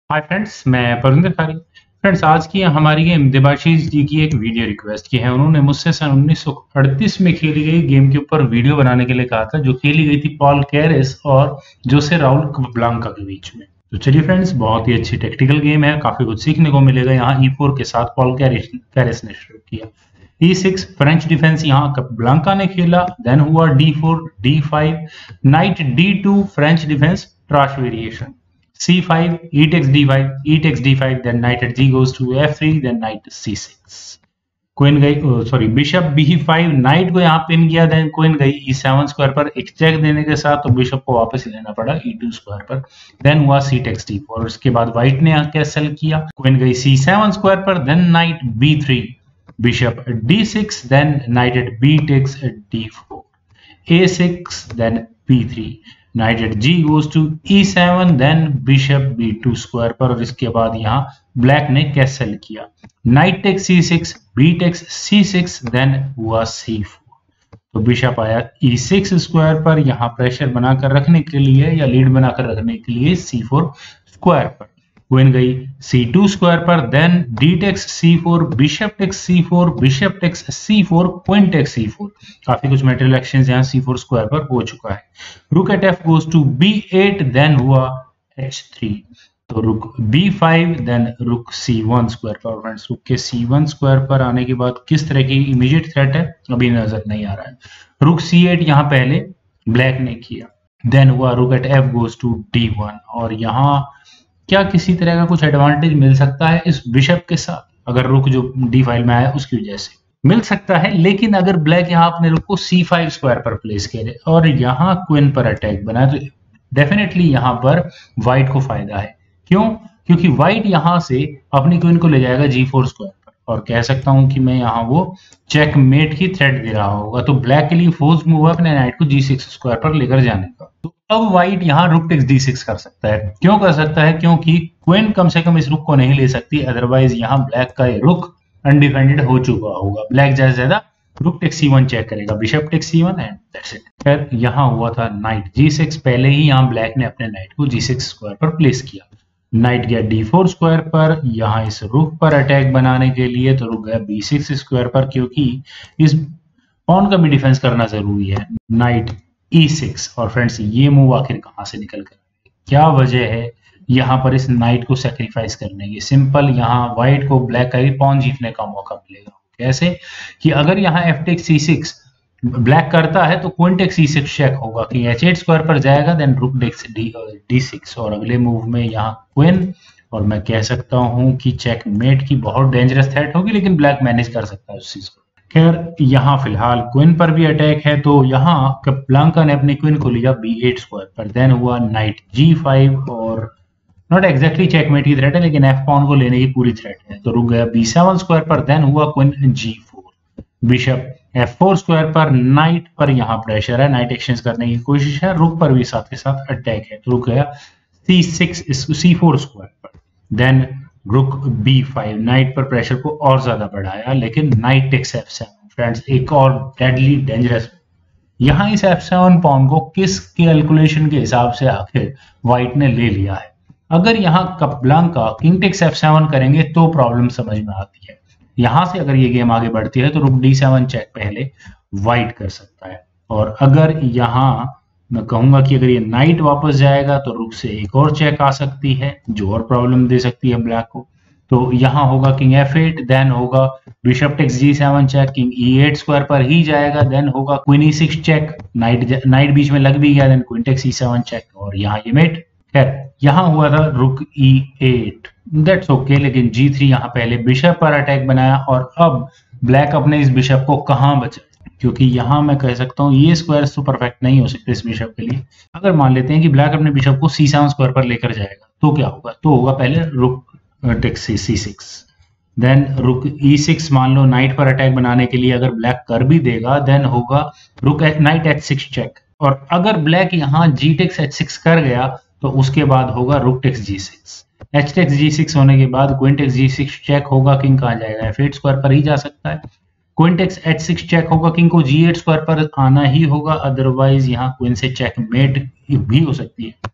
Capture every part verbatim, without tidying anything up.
Hi friends, मैं परविंदर खारी। Friends, आज की हमारी गेम देबाशीष जी की एक वीडियो रिक्वेस्ट की है। उन्होंने मुझसे सन उन्नीस सौ अड़तीस में खेली गई गेम के ऊपर वीडियो बनाने के लिए कहा था, जो खेली गई थी पॉल कैरेस और जोसे राउल काप्लांका के बीच में। तो चलिए फ्रेंड्स, बहुत ही अच्छी टेक्टिकल गेम है, काफी कुछ सीखने को मिलेगा। यहाँ ई फोर के साथ पॉल कैरेस कैरेस ने शुरू किया। ई सिक्स फ्रेंच डिफेंस यहाँ काप्लांका ने खेला। देन हुआ d four, d five, knight d two French defence, Tarrasch variation, C five, e takes d five, e takes d five, then knight at g goes to f three, then knight c six. Queen गई, sorry bishop b five, knight को यहाँ pin किया, then queen गई e seven square पर। एक check देने के साथ तो बिशप को वापस लेना पड़ा e टू स्क्वायर पर। देन हुआ c takes d four, और उसके बाद व्हाइट ने यहाँ कैसल किया। क्वीन गई c सेवन स्क्वायर पर, then knight b three, bishop d six, then knight eight b takes d four, a six, then b three, knight at g goes to e seven, then bishop b two square पर। और इसके बाद यहाँ black ने castle किया। knight takes c six, b takes c six, then हुआ c four। तो bishop आया e सिक्स स्क्वायर पर, यहाँ प्रेशर बनाकर रखने के लिए या लीड बनाकर रखने के लिए c फोर स्क्वायर पर। क्वीन गई c टू स्क्वायर पर, then d takes c four, bishop takes c four, bishop takes c four, queen takes c four. काफी कुछ मेटेरियल एक्सचेंज यहाँ c फोर स्क्वायर पर हो चुका है। Rook eight f goes to b eight, then हुआ h three, तो rook b five, then rook c one square पर। फ्रेंड्स, रुक के c वन स्क्वायर पर आने के बाद किस तरह की इमीडिएट थ्रेट है अभी नजर नहीं आ रहा है। रुक c एट यहाँ पहले ब्लैक ने किया, देन हुआ rook eight f goes to d one, और यहाँ क्या किसी तरह का कुछ एडवांटेज मिल सकता है इस बिशप के साथ? अगर रुक जो डी फाइल में आया उसकी वजह से मिल सकता है, लेकिन अगर ब्लैक यहाँ अपने रुक को सी फाइव स्क्वायर पर प्लेस करे और यहाँ क्वीन पर अटैक बनाए, तो डेफिनेटली यहाँ पर व्हाइट को फायदा है। क्यों? क्योंकि व्हाइट यहाँ से अपनी क्वीन को ले जाएगा जी फोर स्क्वायर पर, और कह सकता हूं कि मैं यहाँ वो चेकमेट की थ्रेट दे रहा होगा। तो ब्लैक के लिए फोर्स मूव है अपने नाइट को जी सिक्स स्क्वायर पर लेकर जाने का। तो अब व्हाइट यहाँ रुक टेक्स डी सिक्स कर सकता है। क्यों कर सकता है? क्योंकि क्वीन कम से कम इस रुक को नहीं ले सकती, अदरवाइज यहाँ ब्लैक का ये रुक अनडिफेंडेड हो चुका होगा। ब्लैक ज्यादा से ज्यादा rook takes c one check करेगा, bishop takes c one, and that's it. फिर यहाँ हुआ था नाइट जी सिक्स, पहले ही यहाँ ब्लैक ने अपने नाइट को जी सिक्स स्क्वायर पर प्लेस किया। नाइट गया डी फोर स्क्वायर पर, यहाँ इस रुक पर अटैक बनाने के लिए, तो रुक गया बी सिक्स स्क्वायर पर, क्योंकि इस पॉन का भी डिफेंस करना जरूरी है। नाइट ई सिक्स, और फ्रेंड्स ये मूव आखिर कहाँ से निकल कर, क्या वजह है यहाँ पर इस नाइट को सेक्रीफाइस करने की? सिंपल, यहाँ व्हाइट को ब्लैक का भी पॉन जीतने का मौका मिलेगा। कैसे? कि अगर यहाँ f takes c six black करता है तो queen takes c six check होगा कि एच एट स्क्वायर पर जाएगा, then rook takes D D six, और अगले मूव में यहाँ क्वीन, और मैं कह सकता हूँ कि चेकमेट की बहुत डेंजरस थ्रेट होगी, लेकिन ब्लैक मैनेज कर सकता है उस चीज को। खैर, यहाँ फिलहाल क्वीन पर भी अटैक है, तो यहाँ काप्लांका ने अपनी क्वीन को लिया बी एट स्क्वायर पर, देन हुआ नाइट जी फाइव, और नॉट एग्जैक्टली चेकमेट की थ्रेट है, लेकिन एफ पॉन को लेने की पूरी थ्रेट है। तो रुक गया बी सेवन स्क्वायर पर, देन हुआ queen g four, bishop f four square पर। नाइट पर यहाँ प्रेशर है, नाइट एक्सचेंज करने की कोशिश है, रुक पर भी साथ के साथ अटैक है, तो रुक गया c six c four square पर, then rook b five, knight पर प्रेशर को और ज्यादा बढ़ाया, लेकिन knight takes f seven. Friends, एक और डेडली डेंजरस, यहाँ इस एफ सेवन पॉन को किस कैलकुलेशन के हिसाब से आखिर व्हाइट ने ले लिया है? अगर यहाँ Capablanca king takes f seven करेंगे तो प्रॉब्लम समझ में आती है। यहां से अगर ये गेम आगे बढ़ती है तो रुक डी सेवन चेक पहले व्हाइट कर सकता है, और अगर यहाँ मैं कहूंगा कि अगर ये नाइट वापस जाएगा तो रुक से एक और चेक आ सकती है, जो और प्रॉब्लम दे सकती है ब्लैक को। तो यहाँ होगा किंग एफ एट, देन होगा bishop takes g seven check, king e eight square पर ही जाएगा, देन होगा queen e six check, knight knight बीच में लग भी गया, then queen takes e seven check, और यहाँ ये मेट। खैर, यहाँ हुआ था रुक ई एट, दैट्स ओके, लेकिन जी थ्री यहाँ पहले बिशप पर अटैक बनाया, और अब ब्लैक अपने इस बिशप को कहाँ बचा? क्योंकि यहाँ मैं कह सकता हूँ ये स्क्वायर तो परफेक्ट नहीं हो सकते इस बिशप के लिए। अगर मान लेते हैं कि ब्लैक अपने बिशप को सी सेवन स्क्वायर पर लेकर जाएगा, तो क्या होगा? तो होगा पहले रुक टेक्स सी सिक्स, देन रुक ई सिक्स, मान लो नाइट पर अटैक बनाने के लिए अगर ब्लैक कर भी देगा, देन होगा रुक नाइट एच सिक्स चेक, और अगर ब्लैक यहाँ जी टेक्स एच सिक्स कर गया तो उसके बाद होगा rook takes g six, h takes g six होने के बाद queen takes g six check होगा, किंग कहाँ जाएगा? एफ एट स्क्वायर पर ही जा सकता है। Queen takes h six check होगा, किंग को जी एट स्क्वायर पर आना ही होगा, अदरवाइज यहाँ क्वीन से चेकमेट भी हो सकती है।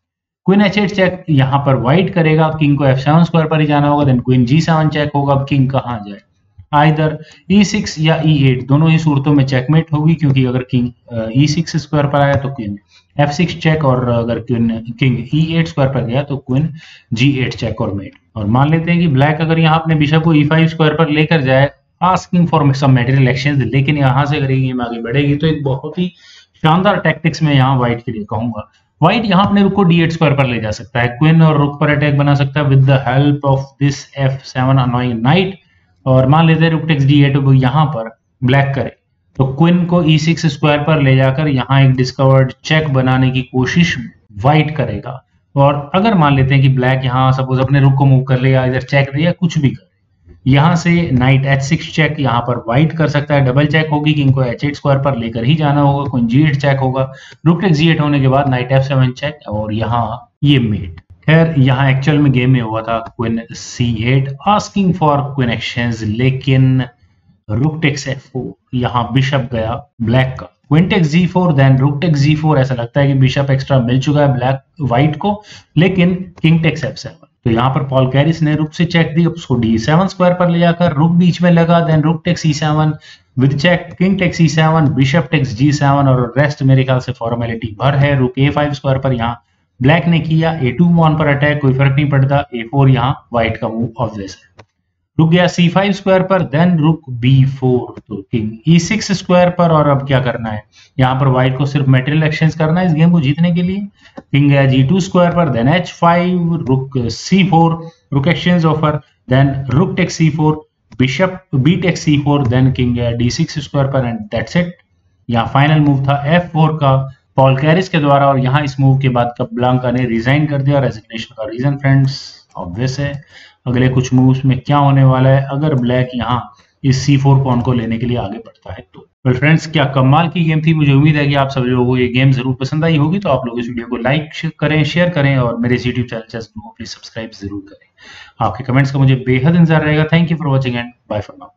क्वीन एच एट चेक यहाँ पर व्हाइट करेगा, किंग को एफ सेवन स्क्वायर पर ही जाना होगा, then queen g seven check होगा, अब किंग कहाँ जाए, आइदर ई सिक्स या ई एट, दोनों ही सूरतों में चेकमेट होगी, क्योंकि अगर किंग ई सिक्स स्क्वायर पर आया तो क्वीन एफ सिक्स चेक, और अगर queen king e eight square पर गया तो क्वीन जी एट चेक और मेट। और मान लेते हैं कि ब्लैक अगर यहाँ अपने बिशप को ई फाइव स्क्वायर पर लेकर जाए, asking for some material exchange, लेकिन यहाँ से अगर ये गेम आगे बढ़ेगी तो एक बहुत ही शानदार टैक्टिक्स में यहाँ व्हाइट के लिए कहूंगा। व्हाइट यहाँ अपने रुक को डी एट स्क्वायर पर ले जा सकता है, क्वीन और रुक पर अटैक बना सकता है with the help of this f seven annoying knight. और मान लेते हैं रुक टेक्स डी एट, यहाँ पर ब्लैक करे तो क्वीन को ई सिक्स स्क्वायर पर ले जाकर यहाँ एक डिस्कवर्ड चेक बनाने की कोशिश व्हाइट करेगा। और अगर मान लेते हैं कि ब्लैक यहाँ सपोज अपने रुक को मूव कर ले या इधर चेक दे या कुछ भी करे, यहाँ से नाइट एच सिक्स चेक यहाँ पर व्हाइट कर सकता है, डबल चेक होगी, किंग को एच एट स्क्वायर पर लेकर ही जाना होगा, क्वीन जी एट चेक होगा, रुक टेक्स जी एट होने के बाद नाइट एफ सेवन चेक, और यहाँ ये मेट। खैर यहाँ एक्चुअल में गेम में हुआ था queen c eight asking for queen exchange, लेकिन रुक टेक्स एफ फोर, यहाँ बिशप गया ब्लैक का, queen takes g four, then rook takes g four. ऐसा लगता है कि बिशप एक्स्ट्रा मिल चुका है ब्लैक व्हाइट को, लेकिन किंग टेक्स एफ सेवन। तो यहाँ पर पॉल कैरिस ने रुक से चेक दी, उसको डी सेवन स्क्वायर पर ले जाकर रुक बीच में लगा, then rook takes e seven with check, king takes e seven, bishop takes g seven, और रेस्ट मेरे ख्याल से फॉर्मेलिटी भर है। रुक ए फाइव स्क्वायर पर यहाँ ब्लैक ने किया, ए टू वन पर अटैक, कोई फर्क नहीं पड़ता, ए फोर यहाँ व्हाइट का मूव ऑब्वियस है। रुक गया सी फाइव स्क्वायर पर, देन रुक बी फोर, तो किंग ई सिक्स स्क्वायर पर। और अब क्या करना है, यहाँ पर व्हाइट को सिर्फ मटेरियल एक्सचेंज करना है इस गेम को जीतने के लिए। किंग गया जी टू स्क्वायर पर, then h five, rook c four, rook exchange offer, then rook takes c four, bishop b takes c four, then king गया डी सिक्स स्क्वायर पर, एंड दैट्स इट। यहाँ final move था f four का Paul Keres के द्वारा, और यहाँ इस मूव के बाद काप्लांका ने रिजाइन कर दिया। रेजिग्नेशन का रीजन फ्रेंड्स ऑब्वियस है, अगले कुछ मूव्स में क्या होने वाला है अगर ब्लैक यहाँ इस सी फोर पॉन को लेने के लिए आगे बढ़ता है तो। वेल फ्रेंड्स, क्या कमाल की गेम थी, मुझे उम्मीद है कि आप सभी लोगों को ये गेम जरूर पसंद आई होगी। तो आप लोग इस वीडियो को लाइक करें, शेयर करें, और मेरे यूट्यूब चैनल को प्लीज सब्सक्राइब जरूर करें। आपके कमेंट्स का मुझे बेहद इंतजार रहेगा। Thank you for watching and bye for now.